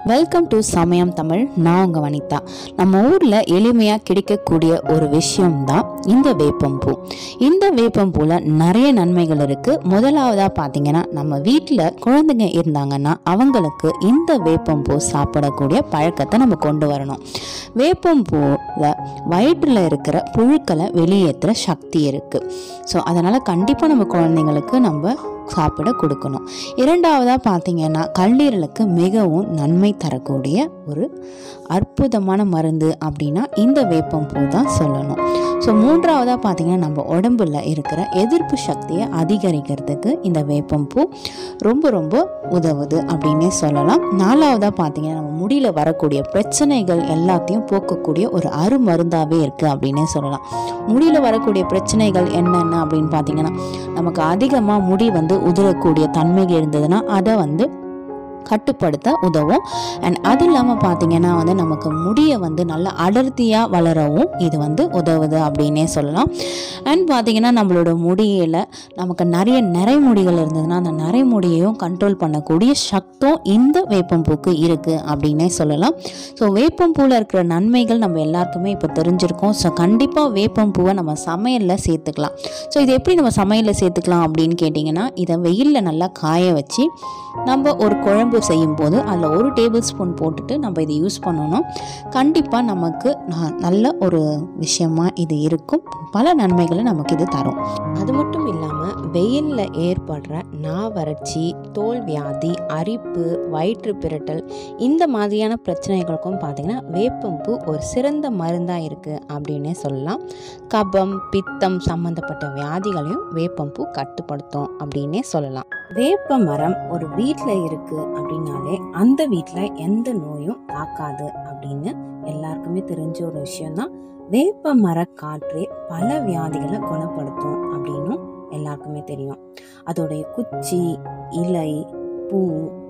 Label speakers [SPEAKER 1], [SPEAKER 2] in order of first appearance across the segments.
[SPEAKER 1] Welcome to சமயம் தமிழ். நான் உங்கள் வனிதா. நம்ம ஊரில் எளிமையாக கிடைக்கக்கூடிய ஒரு விஷயம்தான் இந்த வேப்பம்பூ. இந்த வேப்பம்பூவில் நிறைய நன்மைகள் இருக்குது. முதலாவதாக பார்த்தீங்கன்னா, நம்ம வீட்டில் குழந்தைங்க இருந்தாங்கன்னா அவங்களுக்கு இந்த வேப்பம்பூ சாப்பிடக்கூடிய பழக்கத்தை நம்ம கொண்டு வரணும். வேப்பம்பூவில் வயிற்றில் இருக்கிற புழுக்களை வெளியேற்றுற சக்தி இருக்குது. ஸோ அதனால் கண்டிப்பாக நம்ம குழந்தைங்களுக்கு நம்ம சாப்பிட கொடுக்கணும். இரண்டாவதாக பார்த்தீங்கன்னா, கல்லீரலுக்கு மிகவும் நன்மை தரக்கூடிய ஒரு அற்புதமான மருந்து அப்படின்னா இந்த வேப்பம்பூ தான் சொல்லணும். ஸோ மூன்றாவதாக பார்த்தீங்கன்னா, நம்ம உடம்புல இருக்கிற எதிர்ப்பு சக்தியை அதிகரிக்கிறதுக்கு இந்த வேப்பம்பூ ரொம்ப உதவுது அப்படின்னே சொல்லலாம். நாலாவதாக பார்த்தீங்கன்னா, நம்ம முடியில் வரக்கூடிய பிரச்சனைகள் எல்லாத்தையும் போக்கக்கூடிய ஒரு அருமருந்தாகவே இருக்குது அப்படின்னே சொல்லலாம். முடியில் வரக்கூடிய பிரச்சனைகள் என்னென்ன அப்படின்னு பார்த்தீங்கன்னா, நமக்கு அதிகமாக முடி உதிரக்கூடிய தன்மைகள் இருந்ததுன்னா அதை கட்டுப்படுத்த உதவும். அண்ட் அது இல்லாமல் பார்த்தீங்கன்னா நமக்கு முடியை நல்லா அடர்த்தியாக வளரவும் இது உதவுது அப்படின்னே சொல்லலாம். அண்ட் பார்த்தீங்கன்னா, நம்மளோட முடியில் நமக்கு நிறைய நரைமுடிகள் இருந்ததுன்னா அந்த நரைமுடியையும் கண்ட்ரோல் பண்ணக்கூடிய சக்தியும் இந்த வேப்பம்பூக்கு இருக்குது அப்படின்னே சொல்லலாம். ஸோ வேப்பம்பூவில் இருக்கிற நன்மைகள் நம்ம எல்லாருக்குமே இப்போ தெரிஞ்சிருக்கோம். ஸோ கண்டிப்பாக வேப்பம்பூவை நம்ம சமையலில் சேர்த்துக்கலாம். ஸோ இது எப்படி நம்ம சமையலில் சேர்த்துக்கலாம் அப்படின்னு கேட்டிங்கன்னா, இதை வெயிலில் நல்லா காய வச்சு நம்ம ஒரு குழம்பு செய்யும்போது அதில் 1 டேபிள் ஸ்பூன் போட்டுட்டு நம்ம இதை யூஸ் பண்ணணும். கண்டிப்பாக நமக்கு நல்ல ஒரு விஷயமா இது இருக்கும். பல நன்மைகளை நமக்கு இது தரும்.
[SPEAKER 2] அது மட்டும் இல்லாமல் வெயிலில் ஏற்படுற நாவறட்சி, தோல் வியாதி, அரிப்பு, வயிற்று பிரட்டல் இந்த மாதிரியான பிரச்சனைகளுக்கும் பார்த்திங்கன்னா வேப்பம்பூ ஒரு சிறந்த மருந்தாக இருக்குது அப்படின்னே சொல்லலாம். கபம், பித்தம் சம்மந்தப்பட்ட வியாதிகளையும் வேப்பம்பூ கட்டுப்படுத்தும் அப்படின்னே சொல்லலாம். வேப்ப மரம் ஒரு வீட்டில் இருக்குது அப்படின்னாலே அந்த வீட்டில் எந்த நோயும் தாக்காது அப்படின்னு எல்லாருக்குமே தெரிஞ்ச ஒரு விஷயம்தான். வேப்ப மர காற்றே பல வியாதிகளை குணப்படுத்தும் அப்படின்னும் எல்லாருக்குமே தெரியும். அதோடைய குச்சி, இலை, பூ,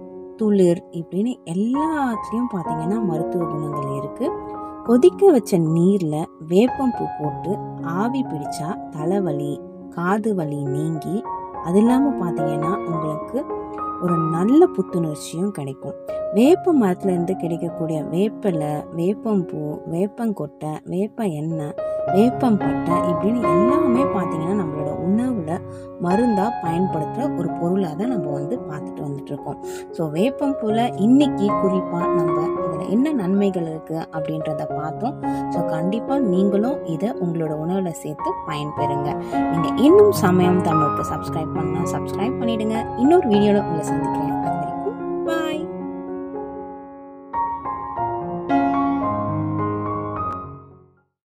[SPEAKER 2] துளிர் இப்படின்னு எல்லாத்துலேயும் பார்த்தீங்கன்னா மருத்துவ குணங்கள் இருக்குது. கொதிக்க வச்ச நீரில் வேப்பம்பூ போட்டு ஆவி பிடிச்சா தலைவலி, காது வலி நீங்கி, அது இல்லாமல் பார்த்தீங்கன்னா உங்களுக்கு ஒரு நல்ல புத்துணர்ச்சியும் கிடைக்கும். வேப்ப மரத்துலேருந்து கிடைக்கக்கூடிய வேப்பிலை, வேப்பம்பூ, வேப்பங்கொட்டை, வேப்ப எண்ணெய், வேப்பம்பட்டை இப்படின்னு எல்லாமே பார்த்தீங்கன்னா நம்மளோட உணவில் மருந்தாக பயன்படுத்துகிற ஒரு பொருளாக தான் நம்ம பார்த்துட்டு வந்துட்டுருக்கோம். ஸோ வேப்பம்பூவில் இன்னைக்கு குறிப்பாக நம்ம இதில் என்ன நன்மைகள் இருக்குது அப்படின்றத பார்த்தோம். ஸோ கண்டிப்பாக நீங்களும் இதை உங்களோட உணவில் சேர்த்து பயன்பெறுங்க. நீங்கள் இன்னும் சமயம் தமிழுக்கு சப்ஸ்கிரைப் பண்ணால் சப்ஸ்கிரைப் பண்ணிவிடுங்க. இன்னொரு வீடியோவில் உங்களை சந்திக்கிறேன்.